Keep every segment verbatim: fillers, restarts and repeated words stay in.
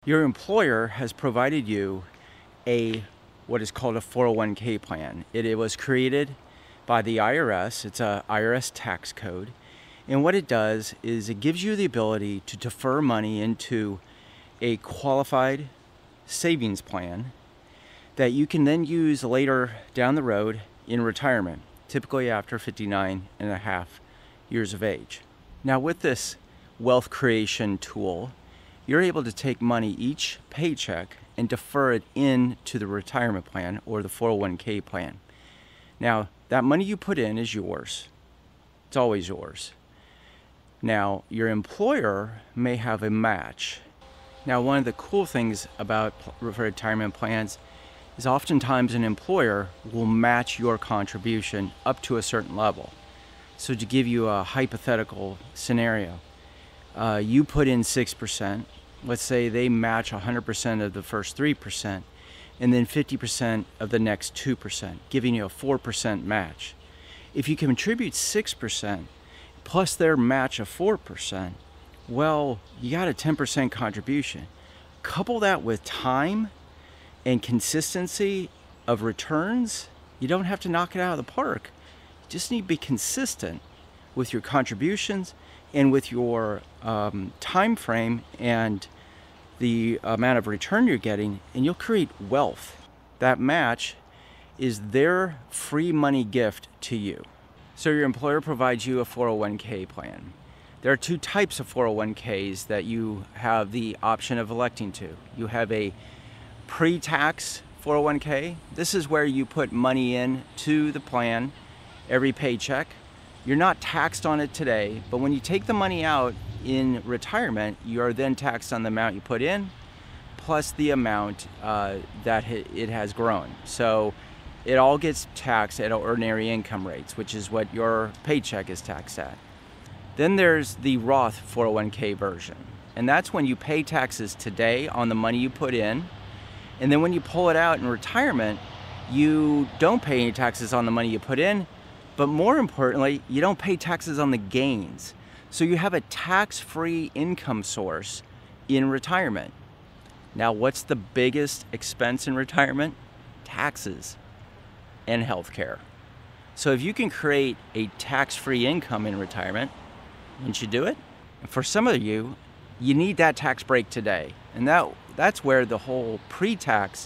Your employer has provided you a what is called a four oh one K plan. It, it was created by the I R S. It's a I R S tax code. And what it does is it gives you the ability to defer money into a qualified savings plan that you can then use later down the road in retirement, typically after fifty-nine and a half years of age. Now with this wealth creation tool, you're able to take money each paycheck and defer it into the retirement plan or the four oh one K plan. Now, that money you put in is yours. It's always yours. Now, your employer may have a match. Now, one of the cool things about retirement plans is oftentimes an employer will match your contribution up to a certain level. So to give you a hypothetical scenario, Uh, you put in six percent, let's say they match one hundred percent of the first three percent, and then fifty percent of the next two percent, giving you a four percent match. If you contribute six percent plus their match of four percent, well, you got a ten percent contribution. Couple that with time and consistency of returns, you don't have to knock it out of the park. You just need to be consistent with your contributions and with your um, time frame and the amount of return you're getting, and you'll create wealth. That match is their free money gift to you. So your employer provides you a four oh one K plan. There are two types of four oh one Ks that you have the option of electing to. You have a pre-tax four oh one K. This is where you put money in to the plan every paycheck. You're not taxed on it today, but when you take the money out in retirement, you are then taxed on the amount you put in, plus the amount uh, that it has grown. So it all gets taxed at ordinary income rates, which is what your paycheck is taxed at. Then there's the Roth four oh one K version, and that's when you pay taxes today on the money you put in, and then when you pull it out in retirement, you don't pay any taxes on the money you put in, but more importantly, you don't pay taxes on the gains. So you have a tax-free income source in retirement. Now, what's the biggest expense in retirement? Taxes and healthcare. So if you can create a tax-free income in retirement, wouldn't you do it? And for some of you, you need that tax break today. And that that's where the whole pre-tax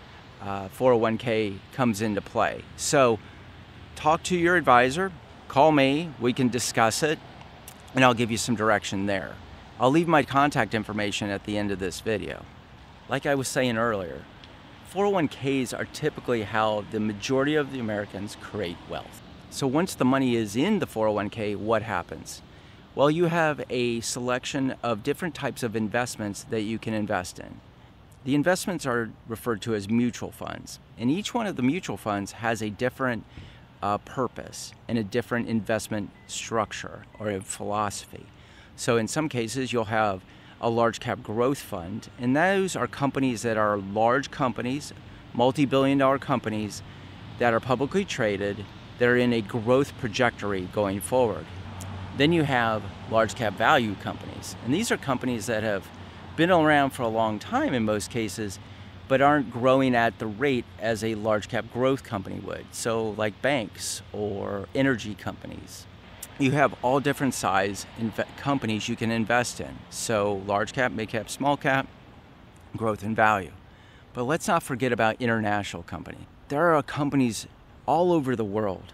uh, four oh one K comes into play. So talk to your advisor, call me, we can discuss it, and I'll give you some direction there. I'll leave my contact information at the end of this video. Like I was saying earlier, four oh one Ks are typically how the majority of the Americans create wealth. So once the money is in the four oh one K, what happens? Well, you have a selection of different types of investments that you can invest in. The investments are referred to as mutual funds, and each one of the mutual funds has a different Uh, purpose and a different investment structure or a philosophy. So in some cases you'll have a large cap growth fund, and those are companies that are large companies, multi-billion dollar companies that are publicly traded, that are in a growth trajectory going forward. Then you have large cap value companies, and these are companies that have been around for a long time in most cases, but aren't growing at the rate as a large cap growth company would. So like banks or energy companies. You have all different size companies you can invest in. So large cap, mid cap, small cap, growth and value. But let's not forget about international company. There are companies all over the world.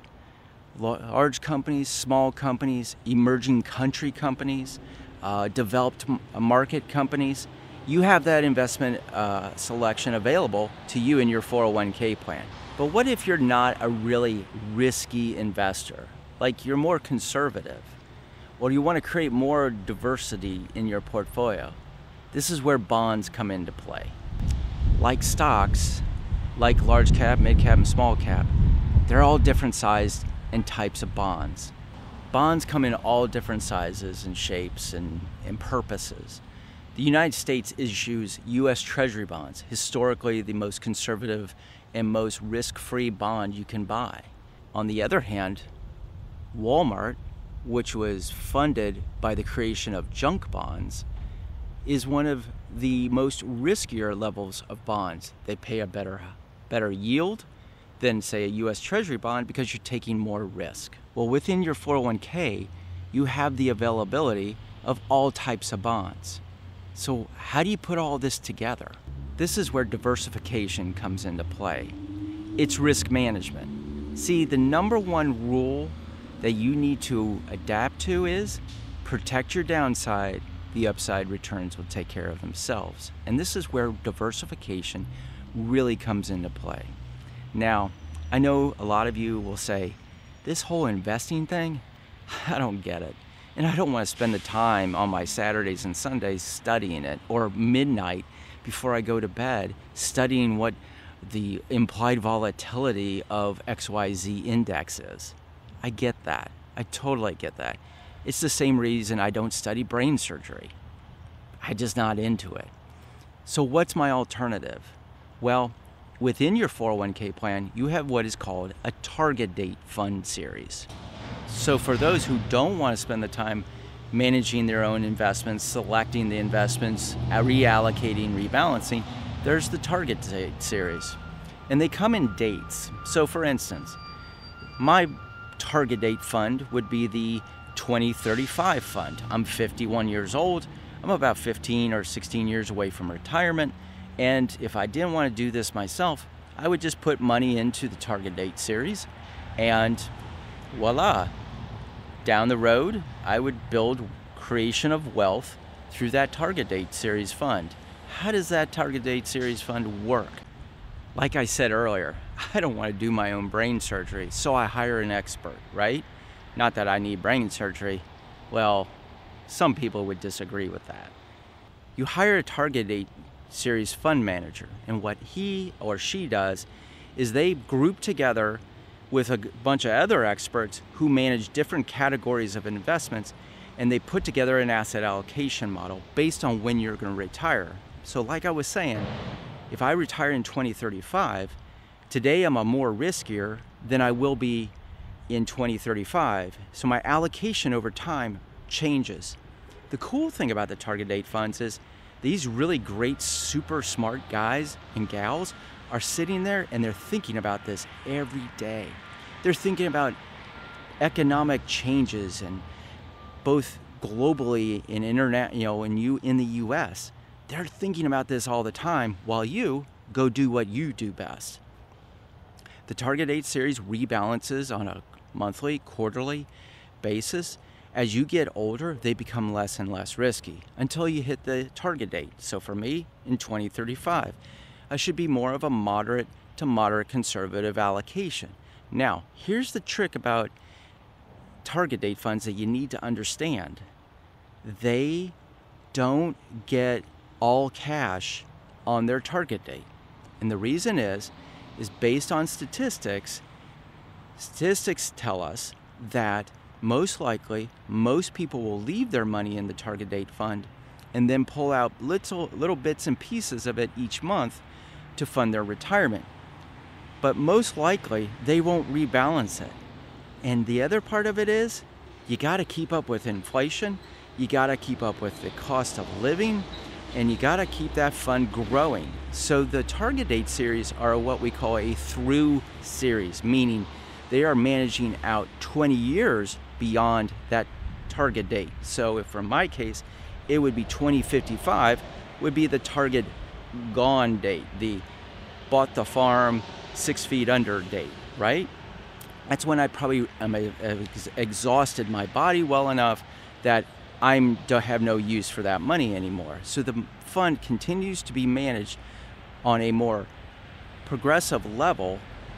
Large companies, small companies, emerging country companies, uh, developed market companies. You have that investment uh, selection available to you in your four oh one K plan. But what if you're not a really risky investor? Like you're more conservative, or you want to create more diversity in your portfolio? This is where bonds come into play. Like stocks, like large cap, mid cap, and small cap, they're all different sized and types of bonds. Bonds come in all different sizes and shapes and, and purposes. The United States issues U S Treasury bonds, historically the most conservative and most risk-free bond you can buy. On the other hand, Walmart, which was funded by the creation of junk bonds, is one of the most riskier levels of bonds. They pay a better, better yield than, say, a U S Treasury bond because you're taking more risk. Well, within your four oh one K, you have the availability of all types of bonds. So how do you put all this together? This is where diversification comes into play. It's risk management. See, the number one rule that you need to adapt to is protect your downside. The upside returns will take care of themselves. And this is where diversification really comes into play. Now, I know a lot of you will say, this whole investing thing, I don't get it. And I don't want to spend the time on my Saturdays and Sundays studying it, or midnight before I go to bed studying what the implied volatility of X Y Z index is. I get that. I totally get that. It's the same reason I don't study brain surgery. I'm just not into it. So what's my alternative? Well, within your four oh one K plan, you have what is called a target date fund series. So for those who don't want to spend the time managing their own investments, selecting the investments, reallocating, rebalancing, there's the target date series. And they come in dates. So for instance, my target date fund would be the twenty thirty-five fund. I'm fifty-one years old. I'm about fifteen or sixteen years away from retirement. And if I didn't want to do this myself, I would just put money into the target date series and voila. Down the road, I would build creation of wealth through that target date series fund. How does that target date series fund work? Like I said earlier, I don't want to do my own brain surgery, so I hire an expert, right? Not that I need brain surgery. Well, some people would disagree with that. You hire a target date series fund manager, and what he or she does is they group together with a bunch of other experts who manage different categories of investments, and they put together an asset allocation model based on when you're going to retire. So like I was saying, if I retire in twenty thirty-five, today I'm a more riskier than I will be in twenty thirty-five. So my allocation over time changes. The cool thing about the target date funds is these really great, super smart guys and gals are sitting there and they're thinking about this every day. They're thinking about economic changes, and both globally and internet, you know, and you in the U S, they're thinking about this all the time while you go do what you do best. The target date series rebalances on a monthly, quarterly basis. As you get older, they become less and less risky until you hit the target date. So for me, in twenty thirty-five, I should be more of a moderate to moderate conservative allocation. Now, here's the trick about target date funds that you need to understand. They don't get all cash on their target date. And the reason is, is based on statistics. Statistics tell us that most likely, most people will leave their money in the target date fund and then pull out little, little bits and pieces of it each month to fund their retirement. But most likely, they won't rebalance it. And the other part of it is, you gotta keep up with inflation, you gotta keep up with the cost of living, and you gotta keep that fund growing. So the target date series are what we call a through series, meaning they are managing out twenty years beyond that target date. So if for my case, it would be twenty fifty-five would be the target gone date, the bought the farm six feet under date, right? That's when I probably am exhausted my body well enough that I don't have no use for that money anymore. So the fund continues to be managed on a more progressive level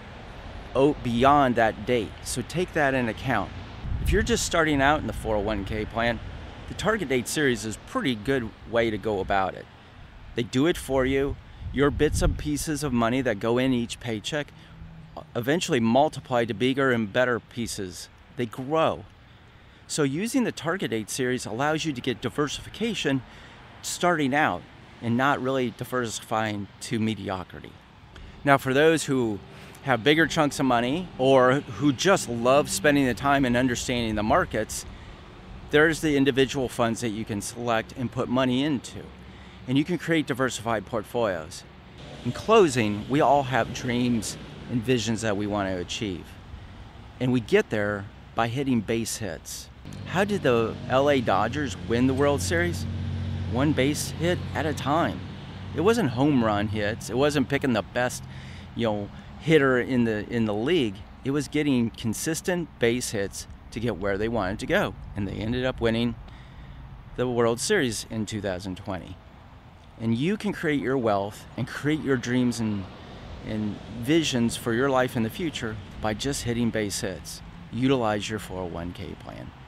beyond that date. So take that into account. If you're just starting out in the four oh one K plan, the target date series is a pretty good way to go about it. They do it for you. Your bits and pieces of money that go in each paycheck eventually multiply to bigger and better pieces. They grow. So using the target date series allows you to get diversification starting out and not really diversifying to mediocrity. Now, for those who have bigger chunks of money or who just love spending the time and understanding the markets, there's the individual funds that you can select and put money into. and you can create diversified portfolios. In closing, we all have dreams and visions that we want to achieve, and we get there by hitting base hits. How did the L A Dodgers win the World Series? One base hit at a time. It wasn't home run hits. It wasn't picking the best, you know, hitter in the in the league. It was getting consistent base hits to get where they wanted to go, and they ended up winning the World Series in two thousand twenty. And you can create your wealth and create your dreams and and visions for your life in the future by just hitting base hits. Utilize your four oh one K plan.